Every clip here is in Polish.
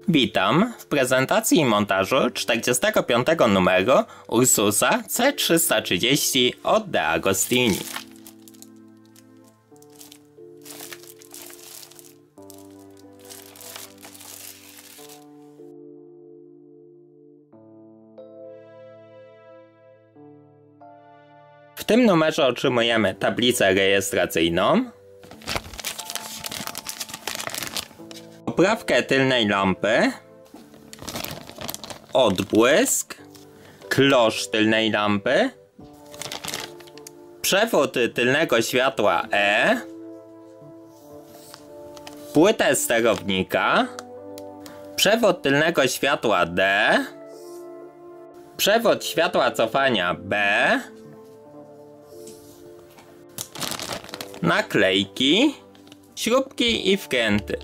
Witam w prezentacji i montażu 45. numeru Ursusa C330 od De Agostini. W tym numerze otrzymujemy tablicę rejestracyjną, oprawkę tylnej lampy, odbłysk, klosz tylnej lampy, przewód tylnego światła E, płytę sterownika, przewód tylnego światła D, przewód światła cofania B, naklejki, śrubki i wkręty.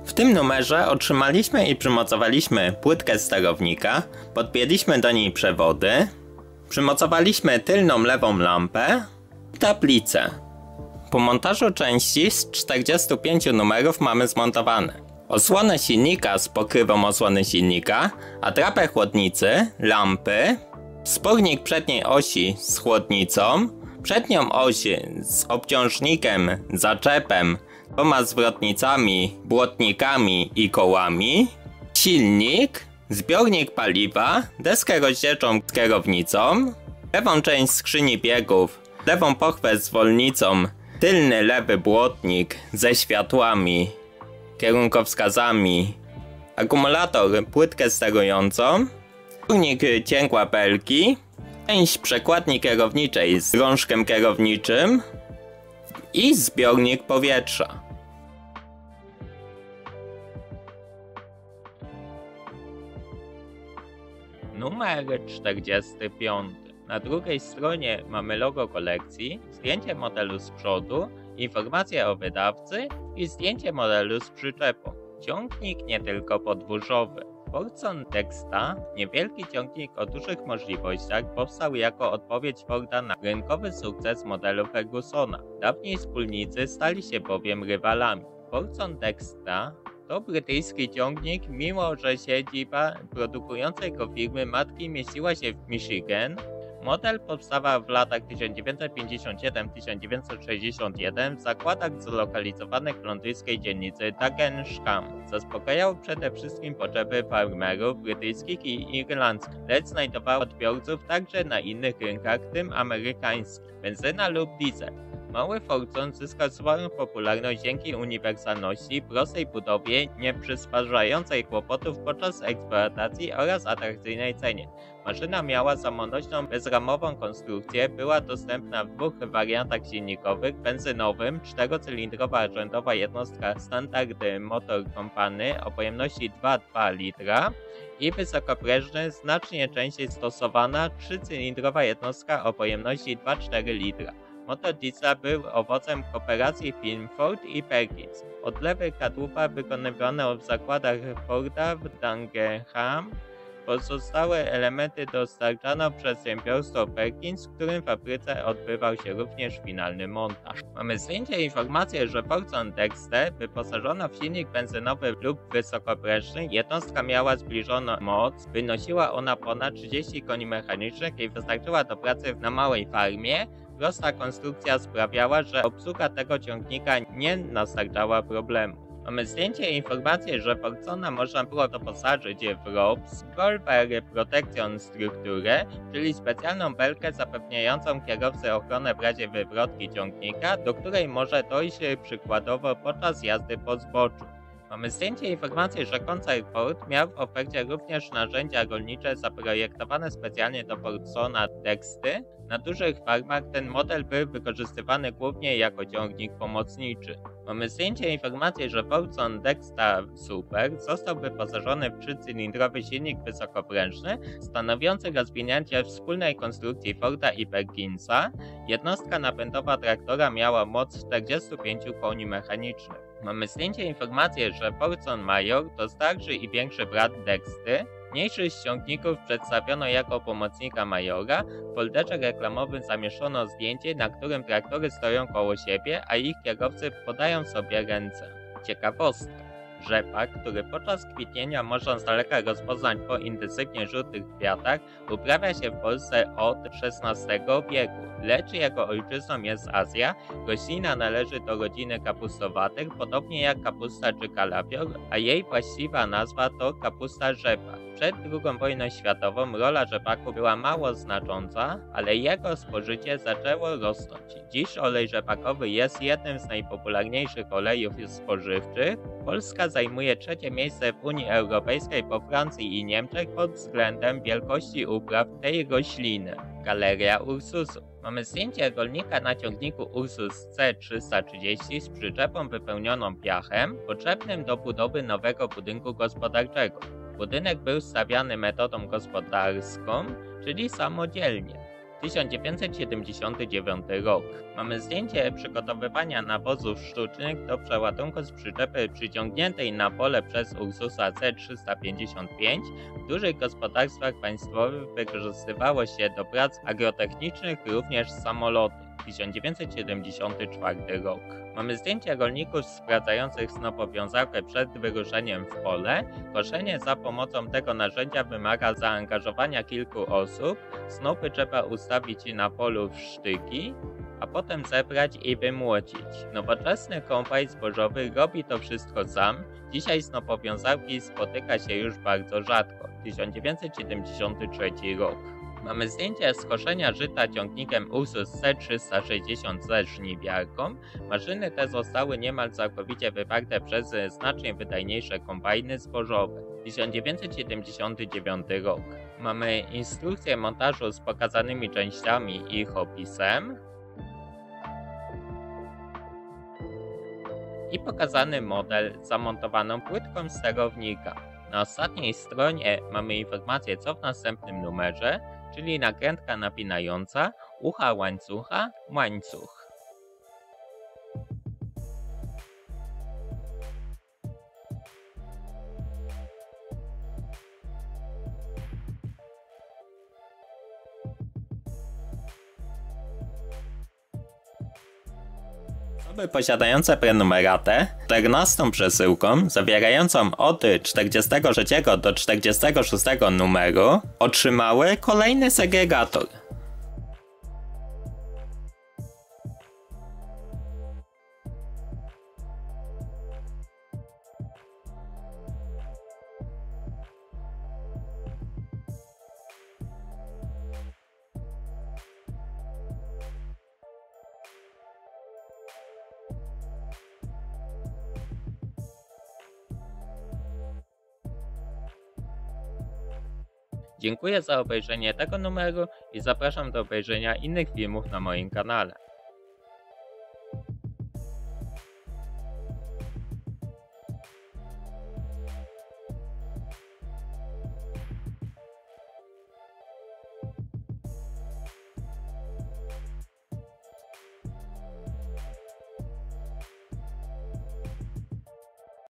W tym numerze otrzymaliśmy i przymocowaliśmy płytkę sterownika, podpięliśmy do niej przewody, przymocowaliśmy tylną lewą lampę i tablicę. Po montażu części z 45 numerów mamy zmontowane osłonę silnika z pokrywą osłony silnika, atrapę chłodnicy, lampy, spornik przedniej osi z chłodnicą, przednią oś z obciążnikiem, zaczepem, dwoma zwrotnicami, błotnikami i kołami, silnik, zbiornik paliwa, deskę rozdzielczą z kierownicą, lewą część skrzyni biegów, lewą pochwę z zwolnicą, tylny lewy błotnik ze światłami, kierunkowskazami, akumulator, płytkę sterującą, zbiornik cięgła belki, część przekładni kierowniczej z rążkiem kierowniczym i zbiornik powietrza. Numer 45. Na drugiej stronie mamy logo kolekcji, zdjęcie modelu z przodu, informacje o wydawcy i zdjęcie modelu z przyczepą. Ciągnik nie tylko podwórzowy. Fordson Dexta, niewielki ciągnik o dużych możliwościach, powstał jako odpowiedź Forda na rynkowy sukces modelu Fergusona. Dawniej wspólnicy stali się bowiem rywalami. Fordson Dexta to brytyjski ciągnik, mimo że siedziba produkującej go firmy matki mieściła się w Michigan. Model powstawał w latach 1957-1961 w zakładach zlokalizowanych w londyńskiej dzielnicy Dagenham. Zaspokajał przede wszystkim potrzeby farmerów brytyjskich i irlandzkich, lecz znajdował odbiorców także na innych rynkach, w tym amerykańskich. Benzyna lub diesel. Mały Fordson zyskał swoją popularność dzięki uniwersalności, prostej budowie, nie przysparzającej kłopotów podczas eksploatacji oraz atrakcyjnej cenie. Maszyna miała samonośną, bezramową konstrukcję, była dostępna w dwóch wariantach silnikowych, benzynowym, 4-cylindrowa rzędowa jednostka Standard Motor Company o pojemności 2,2 litra i wysokoprężny, znacznie częściej stosowana, 3-cylindrowa jednostka o pojemności 2,4 litra. Motor diesla był owocem kooperacji firm Ford i Perkins. Odlewy kadłuba wykonywano w zakładach Forda w Dagenham. Pozostałe elementy dostarczano przez przedsiębiorstwo Perkins, w którym fabryce odbywał się również finalny montaż. Mamy zdjęcie informację, że Fordson Dexter wyposażono w silnik benzynowy lub wysokoprężny. Jednostka miała zbliżoną moc, wynosiła ona ponad 30 koni mechanicznych i wystarczyła do pracy na małej farmie. Prosta konstrukcja sprawiała, że obsługa tego ciągnika nie nastarczała problemu. Mamy zdjęcie i informację, że Fordsona można było doposażyć w ROPS, Golver Protection strukturę, czyli specjalną belkę zapewniającą kierowcy ochronę w razie wywrotki ciągnika, do której może dojść przykładowo podczas jazdy po zboczu. Mamy zdjęcie i informację, że koncern Ford miał w ofercie również narzędzia rolnicze zaprojektowane specjalnie do Fordsona Dexty. Na dużych farmach ten model był wykorzystywany głównie jako ciągnik pomocniczy. Mamy zdjęcie i informację, że Fordson Dexta Super został wyposażony w 3-cylindrowy silnik wysokoprężny, stanowiący rozwinięcie wspólnej konstrukcji Forda i Perkinsa. Jednostka napędowa traktora miała moc 45 koni mechanicznych. Mamy zdjęcie i informację, że Fordson Major to starszy i większy brat Dexty. Mniejszy z ciągników przedstawiono jako pomocnika Majora. W folderze reklamowym zamieszczono zdjęcie, na którym traktory stoją koło siebie, a ich kierowcy podają sobie ręce. Ciekawostka. Rzepak, który podczas kwitnienia można z daleka rozpoznać po intensywnie żółtych kwiatach, uprawia się w Polsce od XVI wieku, lecz jego ojczyzną jest Azja. Roślina należy do rodziny kapustowatych, podobnie jak kapusta czy kalafior, a jej właściwa nazwa to kapusta rzepak. Przed II wojną światową rola rzepaku była mało znacząca, ale jego spożycie zaczęło rosnąć. Dziś olej rzepakowy jest jednym z najpopularniejszych olejów spożywczych. Polska zajmuje trzecie miejsce w Unii Europejskiej po Francji i Niemczech pod względem wielkości upraw tej rośliny. Galeria Ursusów. Mamy zdjęcie rolnika na ciągniku Ursus C330 z przyczepą wypełnioną piachem, potrzebnym do budowy nowego budynku gospodarczego. Budynek był stawiany metodą gospodarską, czyli samodzielnie. 1979 rok. Mamy zdjęcie przygotowywania nawozów sztucznych do przeładunku z przyczepy przyciągniętej na pole przez Ursusa C-355. W dużych gospodarstwach państwowych wykorzystywało się do prac agrotechnicznych również samoloty. 1974 rok. Mamy zdjęcia rolników sprawdzających snopowiązałkę przed wyruszeniem w pole. Koszenie za pomocą tego narzędzia wymaga zaangażowania kilku osób. Snopy trzeba ustawić na polu w sztyki, a potem zebrać i wymłocić. Nowoczesny kombajn zbożowy robi to wszystko sam. Dzisiaj snopowiązałki spotyka się już bardzo rzadko. 1973 rok. Mamy zdjęcie z koszenia żyta ciągnikiem Ursus C-360 ze żniwiarką. Maszyny te zostały niemal całkowicie wyparte przez znacznie wydajniejsze kombajny zbożowe. 1979 rok. Mamy instrukcję montażu z pokazanymi częściami i ich opisem. I pokazany model z zamontowaną płytką sterownika. Na ostatniej stronie mamy informację, co w następnym numerze, czyli nakrętka napinająca, ucha łańcucha, łańcuch. Osoby posiadające prenumeratę 14 przesyłką zawierającą od 43 do 46 numeru otrzymały kolejny segregator. Dziękuję za obejrzenie tego numeru i zapraszam do obejrzenia innych filmów na moim kanale.